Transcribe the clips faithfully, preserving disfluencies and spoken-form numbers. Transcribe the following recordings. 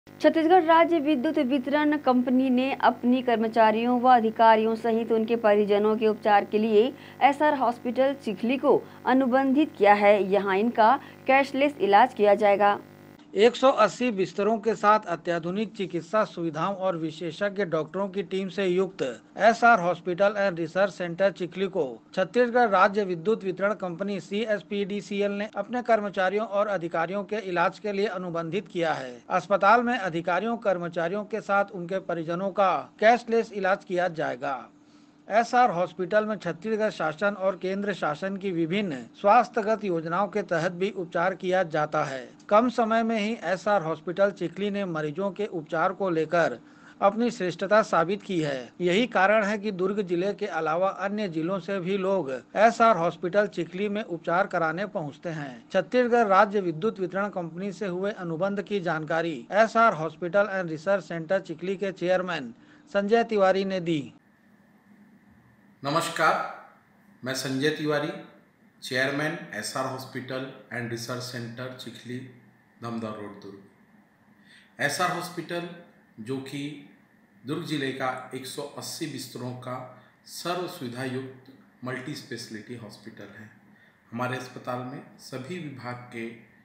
छत्तीसगढ़ राज्य विद्युत वितरण कंपनी ने अपनी कर्मचारियों व अधिकारियों सहित उनके परिजनों के उपचार के लिए एसआर हॉस्पिटल चिखली को अनुबंधित किया है। यहां इनका कैशलेस इलाज किया जाएगा। एक सौ अस्सी बिस्तरों के साथ अत्याधुनिक चिकित्सा सुविधाओं और विशेषज्ञ डॉक्टरों की टीम से युक्त SR hospital and research centre Chikhli को छत्तीसगढ़ राज्य विद्युत वितरण company C S P D C L ने अपने कर्मचारियों और अधिकारियों के इलाज के लिए अनुबंधित किया है। अस्पताल में अधिकारियों कर्मचारियों के साथ उनके परिजनों का कैशलेस इलाज किया जाएगा। एसआर हॉस्पिटल में छत्तीसगढ़ शासन और केंद्र शासन की विभिन्न स्वास्थ्यगत योजनाओं के तहत भी उपचार किया जाता है। कम समय में ही एसआर हॉस्पिटल चिखली ने मरीजों के उपचार को लेकर अपनी श्रेष्ठता साबित की है। यही कारण है कि दुर्ग जिले के अलावा अन्य जिलों से भी लोग एसआर हॉस्पिटल चिखली में उपचार कराने पहुंचते हैं। छत्तीसगढ़ राज्य विद्युत वितरण कंपनी से हुए अनुबंध की जानकारी SR hospital and research centre Chikhli के चेयरमैन संजय तिवारी ने दी। नमस्कार, मैं Sanjay Tiwari, chairman SR hospital and research centre Chikhli, Dhamdar road, Durg. SR hospital जो कि दुर्ग जिले का एक सौ अस्सी बिस्तरों का सर्व सुविधा युक्त मल्टी स्पेशलिटी हॉस्पिटल है। हमारे अस्पताल में सभी विभाग के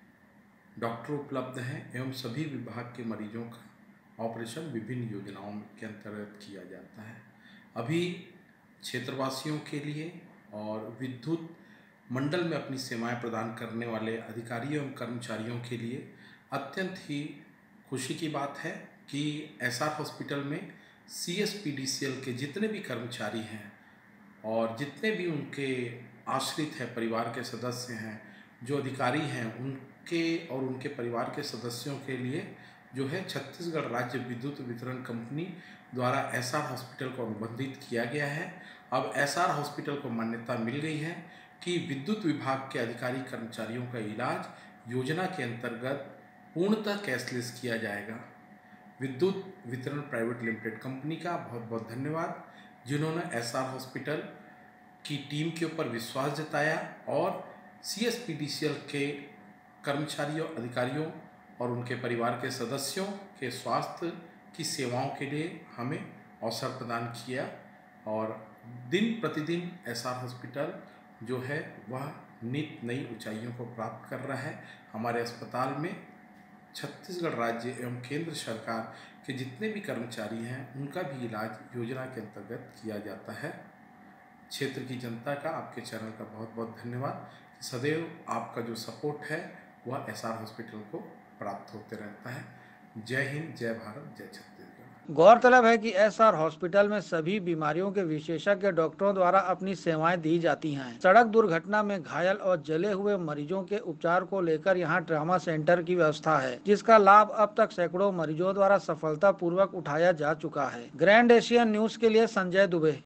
डॉक्टर उपलब्ध हैं एवं सभी विभाग के मरीजों का ऑपरेशन विभिन्न योजनाओं के अंतर्गत किया जाता है। अभी क्षेत्रवासियों के लिए और विद्युत मंडल में अपनी सेवाएं प्रदान करने वाले अधिकारियों एवं कर्मचारियों के लिए अत्यंत ही खुशी की बात है कि एसआर हॉस्पिटल में सीएसपीडीसीएल के जितने भी कर्मचारी हैं और जितने भी उनके आश्रित हैं, परिवार के सदस्य हैं, जो अधिकारी हैं, उनके और उनके परिवार के सदस्यों के लिए जो है छत्तीसगढ़ राज्य विद्युत वितरण कंपनी द्वारा एसआर हॉस्पिटल को अनुबंधित किया गया है। अब एसआर हॉस्पिटल को मान्यता मिल गई है कि विद्युत विभाग के अधिकारी कर्मचारियों का इलाज योजना के अंतर्गत पूर्णतः कैशलेस किया जाएगा। विद्युत वितरण प्राइवेट लिमिटेड कंपनी का बहुत बहुत धन्यवाद, जिन्होंने एसआर हॉस्पिटल की टीम के ऊपर विश्वास जताया और सीएसपीडीसीएल के कर्मचारियों, अधिकारियों और उनके परिवार के सदस्यों के स्वास्थ्य की सेवाओं के लिए हमें अवसर प्रदान किया। और दिन प्रतिदिन एसआर हॉस्पिटल जो है वह नित नई ऊंचाइयों को प्राप्त कर रहा है। हमारे अस्पताल में छत्तीसगढ़ राज्य एवं केंद्र सरकार के जितने भी कर्मचारी हैं उनका भी इलाज योजना के अंतर्गत किया जाता है। क्षेत्र की जनता का, आपके चैनल का बहुत बहुत धन्यवाद। सदैव आपका जो सपोर्ट है वह एसआर हॉस्पिटल को प्राप्त होते रहता है। जय हिंद, जय भारत, जय छत्तीसगढ़। गौरतलब है कि एसआर हॉस्पिटल में सभी बीमारियों के विशेषज्ञ डॉक्टरों द्वारा अपनी सेवाएं दी जाती हैं। सड़क दुर्घटना में घायल और जले हुए मरीजों के उपचार को लेकर यहां ट्रॉमा सेंटर की व्यवस्था है, जिसका लाभ अब तक सैकड़ों मरीजों द्वारा सफलतापूर्वक उठाया जा चुका है। ग्रैंड एशियन न्यूज के लिए संजय दुबे।